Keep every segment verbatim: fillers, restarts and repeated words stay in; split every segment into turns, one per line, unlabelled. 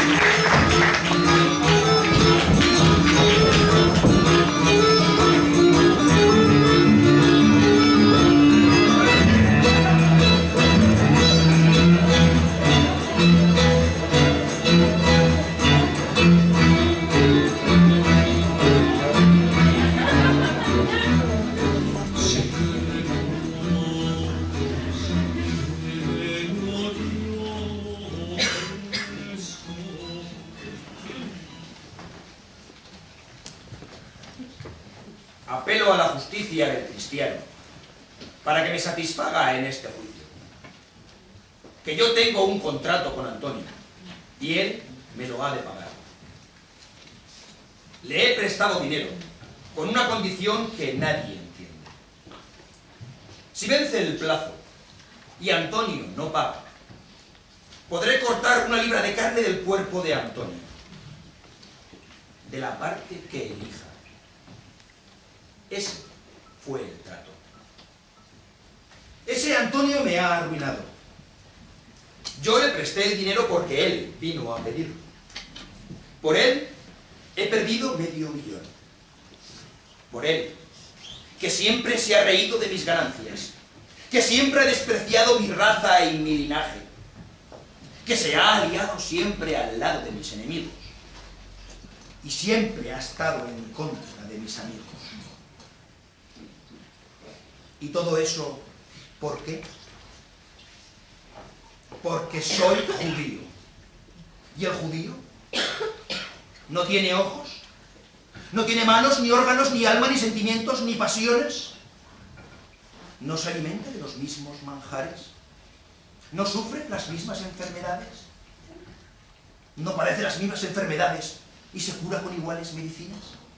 Apelo a la justicia del cristiano para que me satisfaga en este juicio. Que yo tengo un contrato con Antonio y él me lo ha de pagar. Le he prestado dinero con una condición que nadie entiende. Si vence el plazo y Antonio no paga, podré cortar una libra de carne del cuerpo de Antonio, de la parte que elija. Ese fue el trato. Ese Antonio me ha arruinado. Yo le presté el dinero porque él vino a pedirlo. Por él he perdido medio millón. Por él, que siempre se ha reído de mis ganancias, que siempre ha despreciado mi raza y mi linaje, que se ha aliado siempre al lado de mis enemigos y siempre ha estado en contra de mis amigos. ¿Y todo eso por qué? Porque soy judío. ¿Y el judío? ¿No tiene ojos? ¿No tiene manos, ni órganos, ni alma, ni sentimientos, ni pasiones? ¿No se alimenta de los mismos manjares? ¿No sufre las mismas enfermedades? ¿No padece las mismas enfermedades y se cura con iguales medicinas?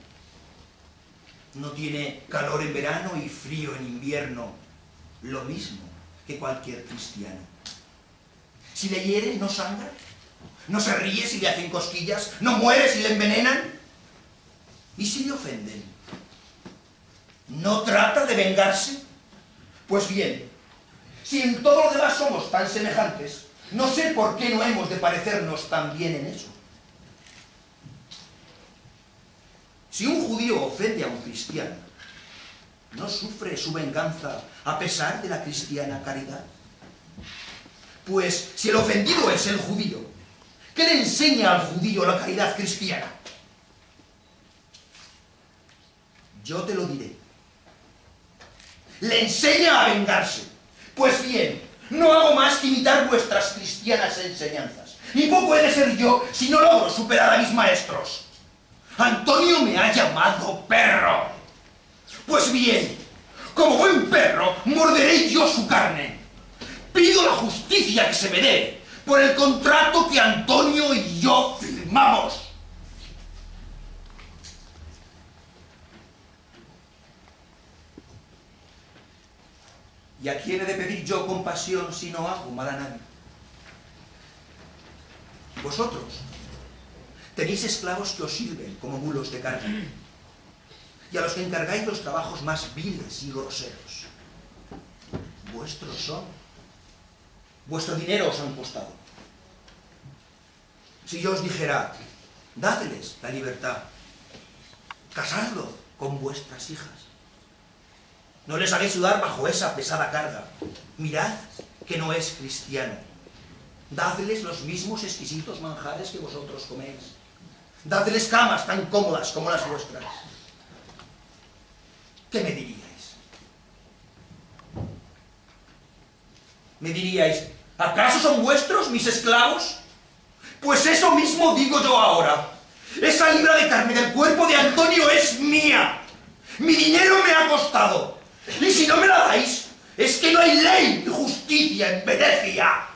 ¿No tiene calor en verano y frío en invierno, lo mismo que cualquier cristiano? Si le hieren, ¿no sangra? ¿No se ríe si le hacen cosquillas? ¿No muere si le envenenan? ¿Y si le ofenden? ¿No trata de vengarse? Pues bien, si en todo lo demás somos tan semejantes, no sé por qué no hemos de parecernos tan bien en eso. Si un judío ofende a un cristiano, ¿no sufre su venganza a pesar de la cristiana caridad? Pues si el ofendido es el judío, ¿qué le enseña al judío la caridad cristiana? Yo te lo diré. Le enseña a vengarse. Pues bien, no hago más que imitar vuestras cristianas enseñanzas. Y poco he de ser yo si no logro superar a mis maestros. Antonio me ha llamado perro. Pues bien, como buen perro, morderé yo su carne. Pido la justicia que se me dé por el contrato que Antonio y yo firmamos. ¿Y a quién he de pedir yo compasión si no hago mal a nadie? Vosotros tenéis esclavos que os sirven como mulos de carga, y a los que encargáis los trabajos más viles y groseros. Vuestros son. Vuestro dinero os han costado. Si yo os dijera, dadles la libertad, casadlo con vuestras hijas, no les hagáis sudar bajo esa pesada carga. Mirad que no es cristiano. Dadles los mismos exquisitos manjares que vosotros coméis. Dadles camas tan cómodas como las vuestras. ¿Qué me diríais? ¿Me diríais, acaso son vuestros mis esclavos? Pues eso mismo digo yo ahora. Esa libra de carne del cuerpo de Antonio es mía. Mi dinero me ha costado. Y si no me la dais, es que no hay ley ni justicia en Venecia.